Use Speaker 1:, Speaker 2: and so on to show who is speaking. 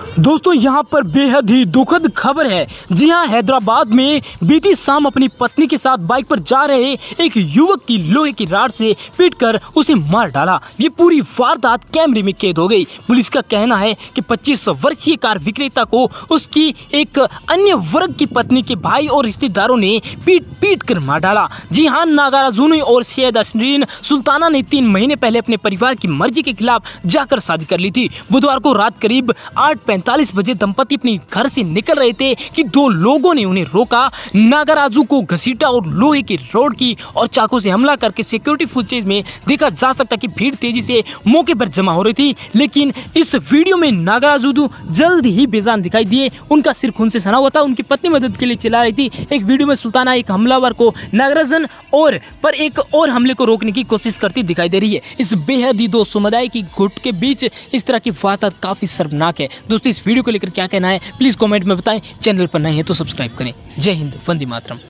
Speaker 1: दोस्तों यहाँ पर बेहद ही दुखद खबर है। जी हाँ, हैदराबाद में बीती शाम अपनी पत्नी के साथ बाइक पर जा रहे एक युवक की लोहे की रॉड से पीटकर उसे मार डाला। ये पूरी वारदात कैमरे में कैद हो गई। पुलिस का कहना है कि 25 वर्षीय कार विक्रेता को उसकी एक अन्य वर्ग की पत्नी के भाई और रिश्तेदारों ने पीट कर मार डाला। जी हाँ, नागार्जुन और सैयद अशरीन सुल्ताना ने 3 महीने पहले अपने परिवार की मर्जी के खिलाफ जाकर शादी कर ली थी। बुधवार को रात करीब 8:45 बजे दंपति अपने घर से निकल रहे थे कि 2 लोगों ने उन्हें रोका, नागाराजू को घसीटा और लोहे की रॉड की और चाकू से हमला करके सिक्योरिटी फुटेज में देखा जा सकता कि भीड़ तेजी से मौके पर जमा हो रही थी। लेकिन इस वीडियो में नागाराजू जल्द ही बेजान दिखाई दिए। उनका सिर खून से सना हुआ था। उनकी पत्नी मदद के लिए चिल्ला रही थी। एक वीडियो में सुल्ताना एक हमलावर को नागार्जुन पर एक और हमले को रोकने की कोशिश करती दिखाई दे रही है। इस बेहद ही 2 समुदाय की गुट के बीच इस तरह की वारदात काफी शर्मनाक है। दोस्तों, इस वीडियो को लेकर क्या कहना है प्लीज कमेंट में बताएं। चैनल पर नए हैं तो सब्सक्राइब करें। जय हिंद, वंदे मातरम।